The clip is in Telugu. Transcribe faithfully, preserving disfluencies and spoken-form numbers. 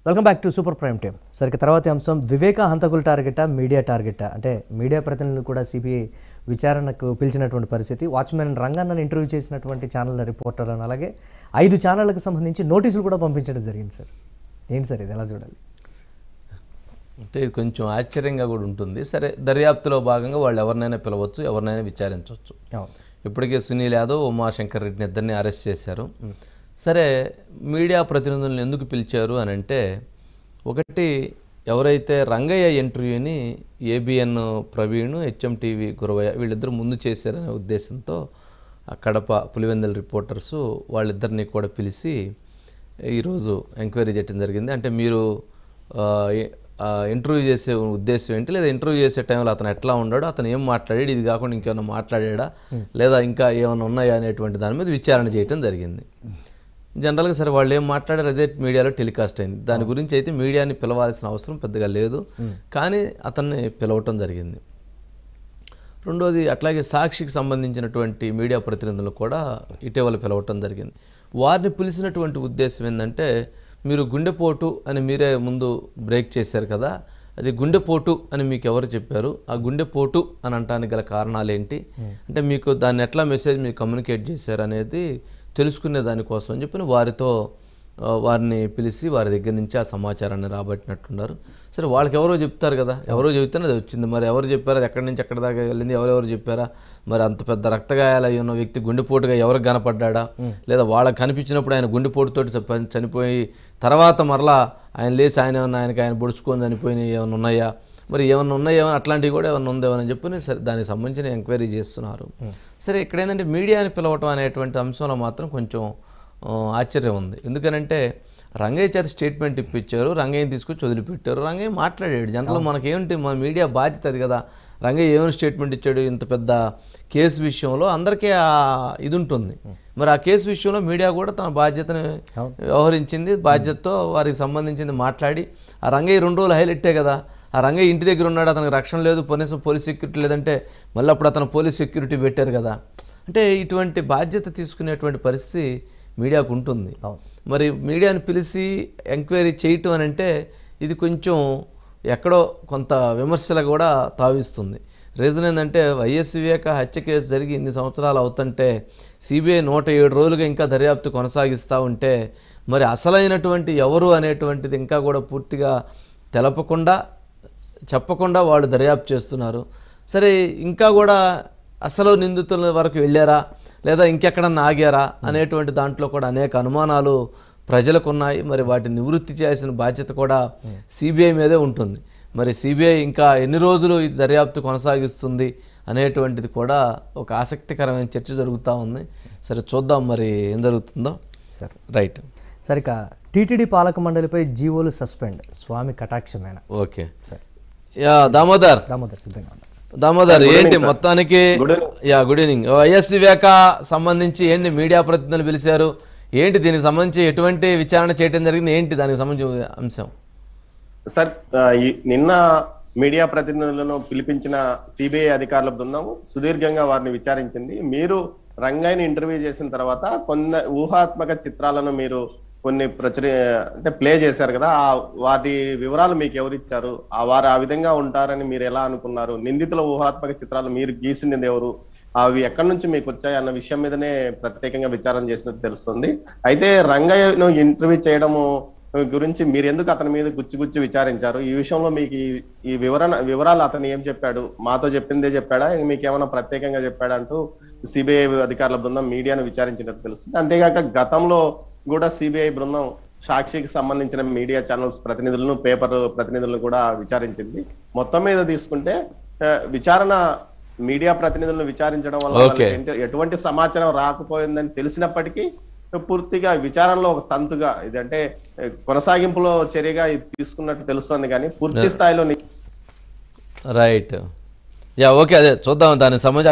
Welcome back to Super Prime Time. సరికి తర్వాతి అంశం వివేక హంతకుల టార్గెటా మీడియా టార్గెటా అంటే మీడియా ప్రతినిధులు కూడా సిబిఐ విచారణకు పిలిచినటువంటి పరిస్థితి. వాచ్మెన్ రంగన్నను ఇంటర్వ్యూ చేసినటువంటి ఛానల్ రిపోర్టర్లను అలాగే ఐదు ఛానళ్లకు సంబంధించి నోటీసులు కూడా పంపించడం జరిగింది సార్. ఏంటి సార్ ఇది ఎలా చూడాలి? అంటే ఇది కొంచెం ఆశ్చర్యంగా కూడా ఉంటుంది. సరే, దర్యాప్తులో భాగంగా వాళ్ళు ఎవరినైనా పిలవచ్చు, ఎవరినైనా విచారించవచ్చు. ఇప్పటికే సునీల్ యాదవ్, ఉమాశంకర్ రెడ్డిని ఇద్దరిని అరెస్ట్ చేశారు. సరే, మీడియా ప్రతినిధులను ఎందుకు పిలిచారు అని అంటే, ఒకటి ఎవరైతే రంగయ్య ఇంటర్వ్యూని ABN Praveen, HM TV Guravayya వీళ్ళిద్దరూ ముందు చేశారనే ఉద్దేశంతో కడప పులివెందుల రిపోర్టర్సు వాళ్ళిద్దరిని కూడా పిలిచి ఈరోజు ఎంక్వైరీ చేయడం జరిగింది. అంటే మీరు ఇంటర్వ్యూ చేసే ఉద్దేశం ఏంటి, లేదా ఇంటర్వ్యూ చేసే టైంలో అతను ఎట్లా ఉన్నాడో, అతను ఏం మాట్లాడాడు, ఇది కాకుండా ఇంకేమైనా మాట్లాడా లేదా ఇంకా ఏమైనా ఉన్నాయా అనేటువంటి దాని మీద విచారణ చేయడం జరిగింది. జనరల్గా సరే వాళ్ళు ఏం మాట్లాడారు అదే మీడియాలో టెలికాస్ట్ అయింది. దాని గురించి అయితే మీడియాని పిలవాల్సిన అవసరం పెద్దగా లేదు, కానీ అతన్ని పిలవటం జరిగింది. రెండోది అట్లాగే సాక్షికి సంబంధించినటువంటి మీడియా ప్రతినిధులు కూడా ఇటీవల పిలవటం జరిగింది. వారిని పిలిచినటువంటి ఉద్దేశం ఏంటంటే, మీరు గుండెపోటు అని మీరే ముందు బ్రేక్ చేశారు కదా, అది గుండెపోటు అని మీకు ఎవరు చెప్పారు, ఆ గుండెపోటు అని అనడానికి గల కారణాలు ఏంటి, అంటే మీకు దాన్ని ఎట్లా మెసేజ్ మీరు కమ్యూనికేట్ చేశారు అనేది తెలుసుకునే దానికోసం అని చెప్పి వారితో వారిని పిలిచి వారి దగ్గర నుంచి ఆ సమాచారాన్ని రాబట్టినట్టున్నారు. సరే, వాళ్ళకి ఎవరో చెప్తారు కదా, ఎవరో చెబితేనే అది వచ్చింది. మరి ఎవరు చెప్పారు, అది ఎక్కడి నుంచి ఎక్కడి దాకా వెళ్ళింది, ఎవరెవరు చెప్పారా, మరి అంత పెద్ద రక్తగాయాలు ఉన్న వ్యక్తి గుండెపోటుగా ఎవరికి కనపడ్డా, లేదా వాళ్ళకి కనిపించినప్పుడు ఆయన గుండెపోటుతోటి చనిపోయి తర్వాత మరలా ఆయన లేచి ఆయన ఏమన్నా ఆయనకి ఆయన పొడుచుకొని చనిపోయినవి ఏమైనా ఉన్నాయా, మరి ఏమన్నా ఉన్నాయో అట్లాంటివి కూడా ఏమన్నా ఉందేమని చెప్పి సరే దానికి సంబంధించిన ఎంక్వైరీ చేస్తున్నారు. సరే, ఇక్కడ ఏంటంటే మీడియాని పిలవటం అనేటువంటి అంశంలో మాత్రం కొంచెం ఆశ్చర్యం ఉంది. ఎందుకనంటే రంగయ్య చేత స్టేట్మెంట్ ఇప్పించారు, రంగయ్యని తీసుకొచ్చి వదిలిపెట్టారు, రంగయ్య మాట్లాడాడు. జనరల్ మనకేంటి, మన మీడియా బాధ్యత అది కదా. రంగయ్య ఏమైనా స్టేట్మెంట్ ఇచ్చాడు, ఇంత పెద్ద కేసు విషయంలో అందరికీ ఇది ఉంటుంది. మరి ఆ కేసు విషయంలో మీడియా కూడా తన బాధ్యతను వ్యవహరించింది, బాధ్యతతో వారికి సంబంధించింది మాట్లాడి, ఆ రంగయ్య రెండు రోజులు హైలైటే కదా. ఆ రంగయ్య ఇంటి దగ్గర ఉన్నాడు, అతనికి రక్షణ లేదు, కనీసం పోలీస్ సెక్యూరిటీ లేదంటే మళ్ళీ అప్పుడు అతను పోలీస్ సెక్యూరిటీ పెట్టారు కదా. అంటే ఇటువంటి బాధ్యత తీసుకునేటువంటి పరిస్థితి మీడియాకు ఉంటుంది. మరి మీడియాని పిలిచి ఎంక్వైరీ చేయటం అని అంటే ఇది కొంచెం ఎక్కడో కొంత విమర్శలు కూడా తావిస్తుంది. రీజన్ ఏంటంటే, వైఎస్ వివేక హత్య కేసు జరిగి ఇన్ని సంవత్సరాలు అవుతుంటే సిబిఐ నూట ఏడు రోజులుగా ఇంకా దర్యాప్తు కొనసాగిస్తూ ఉంటే మరి అసలైనటువంటి ఎవరు అనేటువంటిది ఇంకా కూడా పూర్తిగా తెలపకుండా చెప్పకుండా వాళ్ళు దర్యాప్తు చేస్తున్నారు. సరే, ఇంకా కూడా అసలు నిందితుల వరకు వెళ్ళారా లేదా ఇంకెక్కడన్నా ఆగారా అనేటువంటి దాంట్లో కూడా అనేక అనుమానాలు ప్రజలకు ఉన్నాయి. మరి వాటిని నివృత్తి చేయాల్సిన బాధ్యత కూడా సిబిఐ మీదే ఉంటుంది. మరి సిబిఐ ఇంకా ఎన్ని రోజులు ఈ దర్యాప్తు కొనసాగిస్తుంది అనేటువంటిది కూడా ఒక ఆసక్తికరమైన చర్చ జరుగుతూ ఉంది. సరే, చూద్దాం మరి ఏం జరుగుతుందో. సరే, రైట్. సరే, ఇక టీటీడీ పాలక మండలిపై జీవోలు సస్పెండ్, స్వామి కటాక్షమేనా? ఓకే, యా దామోదర్ దామోదర్ సిద్ధంగా ఉన్నారు. దామోదర్, ఏంటి మొత్తానికి? Yeah good evening. YS Viveka సంబంధించి ఏంటి మీడియా ప్రతినిధులు పిలిచారు, ఏంటి దీనికి సంబంధించి ఎటువంటి విచారణ చేయడం జరిగింది, ఏంటి దానికి సంబంధించిన అంశం? సార్, నిన్న మీడియా ప్రతినిధులను పిలిపించిన సిబిఐ అధికారుల బృందం సుదీర్ఘంగా వారిని విచారించింది. మీరు రంగయ్యని ఇంటర్వ్యూ చేసిన తర్వాత కొన్ని ఊహాత్మక చిత్రాలను మీరు కొన్ని ప్రచుర అంటే ప్లే చేశారు కదా, ఆ వాటి వివరాలు మీకు ఎవరిచ్చారు, ఆ వారు ఆ విధంగా ఉంటారని మీరు ఎలా అనుకున్నారు, నిందితుల ఊహాత్మక చిత్రాలు మీరు గీసింది ఎవరు, అవి ఎక్కడి నుంచి మీకు వచ్చాయి అన్న విషయం మీదనే ప్రత్యేకంగా విచారణ చేసినట్టు తెలుస్తుంది. అయితే రంగయ్యను ఇంటర్వ్యూ చేయడము గురించి మీరు ఎందుకు అతని మీద గుచ్చి గుచ్చి విచారించారు, ఈ విషయంలో మీకు ఈ వివరణ వివరాలు అతను ఏం చెప్పాడు, మాతో చెప్పిందే చెప్పాడా, మీకు ఏమైనా ప్రత్యేకంగా చెప్పాడా అంటూ సిబిఐ అధికారుల బృందం మీడియాను విచారించినట్టు తెలుస్తుంది. అంతేగాక గతంలో కూడా సిబిఐ బృందం సాక్షికి సంబంధించిన మీడియా ఛానల్స్ ప్రతినిధులను, పేపర్ ప్రతినిధులను కూడా విచారించింది. మొత్తం మీద తీసుకుంటే విచారణ మీడియా ప్రతినిధులను విచారించడం వల్ల ఎటువంటి సమాచారం రాకపోయిందని తెలిసినప్పటికీ పూర్తిగా విచారణలో ఒక తంతుగా ఇదంటే కొనసాగింపులో చర్యగా తీసుకున్నట్టు తెలుస్తుంది, కానీ పూర్తి స్థాయిలో. రైట్, యా ఓకే, అదే చూద్దాం దాని సంబంధించి.